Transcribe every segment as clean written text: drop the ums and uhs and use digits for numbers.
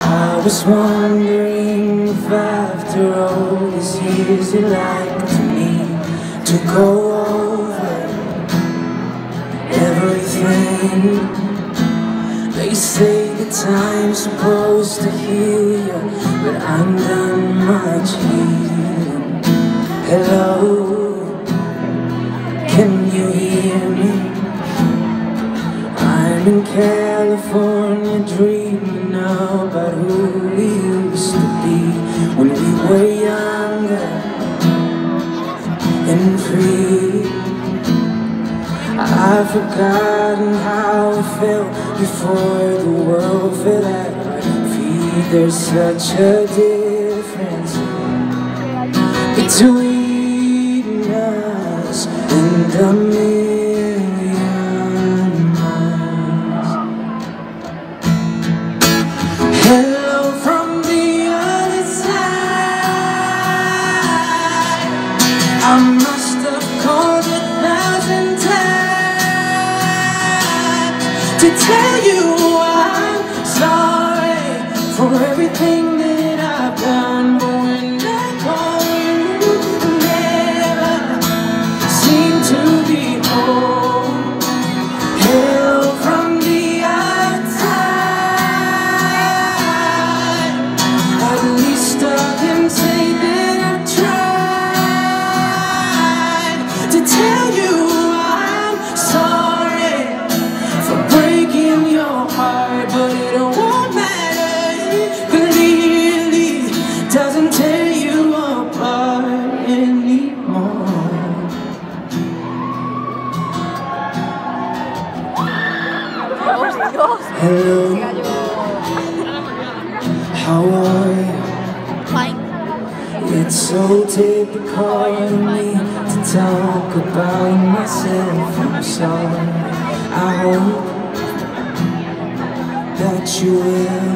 I was wondering if after all these years you'd like me to go over everything. They say that time's supposed to heal you, but I'm done much healing. Hello, can you hear me? I'm in California dreaming about who we used to be when we were younger and free. I've forgotten how it felt before the world fell at our feet. There's such a difference between us and a million miles. Hello from the other side. I must have called 1,000 times to tell you I'm sorry for everything that I've done. But when I call you, never seem to be home. Hello from the outside. At least I can say that I've tried to tell you I'm sorry for breaking your heart, but it won't matter. Clearly doesn't tear you apart anymore. Hello, how are you? It's so typical of me to talk about myself. I'm sorry. I hope that you will.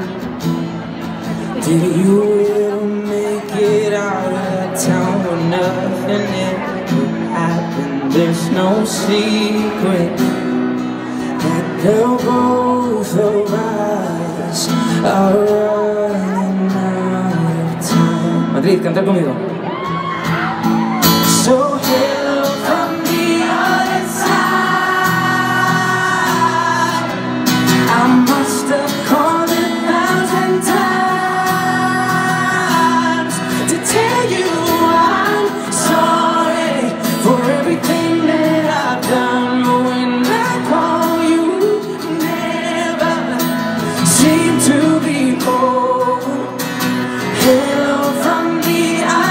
Did you ever make it out of town where nothing ever happened? There's no secret that the both of us are running out of time. Madrid, canta conmigo. So hello from the other side. I must have called 1,000 times to tell you I'm sorry for everything that I've done. But when I call you, never seem to be home. Hello from the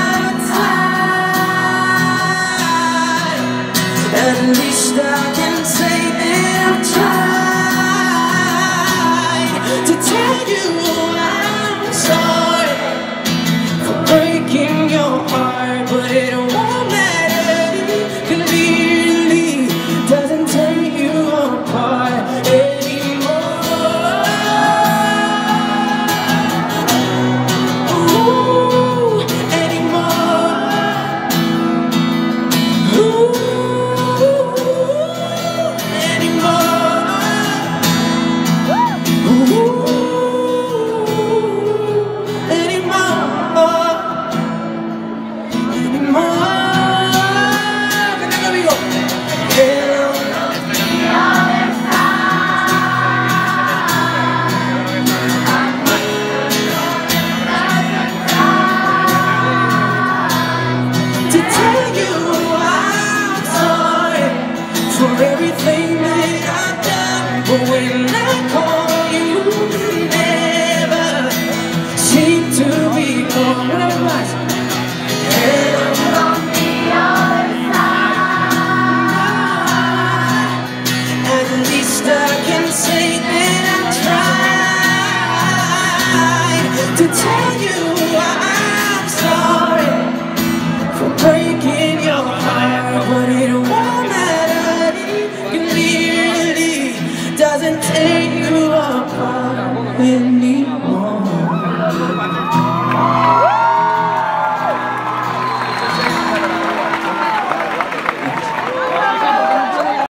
outside. At least I can say that I've tried to tell you I'm sorry for breaking your heart, but it won't matter. Clearly doesn't tear you apart anymore. Ooh, anymore. Ooh, everything that I've done, but when I call you, never seem to be home. Hello from the other side. At least I can say that I tried to tell you